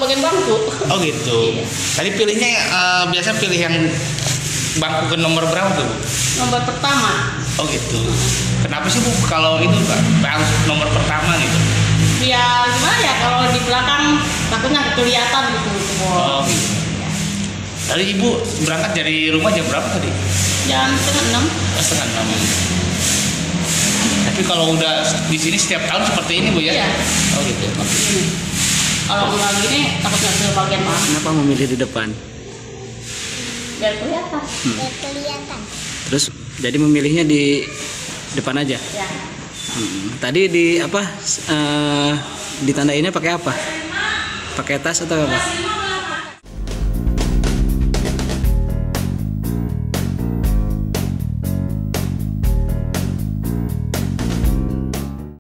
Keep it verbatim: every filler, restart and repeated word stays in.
bagian bangku. Oh gitu. Iya. Tadi pilihnya uh, biasa pilih yang bangku ke nomor berapa tuh? Nomor pertama. Oh gitu. Kenapa sih Bu kalau itu Kak harus nomor pertama gitu? Ya gimana ya, kalau di belakang takutnya kelihatan gitu. Oh gitu. Tadi Ibu berangkat dari rumah jam berapa tadi? Jam setengah enam. Setengah enam. Tapi kalau udah di sini setiap tahun seperti ini Bu ya? Iya. Oh gitu. Ini. Kalau nggak gini takutnya ke bagian bawah. Kenapa memilih di depan? Biar kelihatan. Hmm. Biar kelihatan. Terus jadi memilihnya di depan aja. Ya. Hmm. Tadi di apa? Uh, ditandainnya pakai apa? Pakai tas atau apa?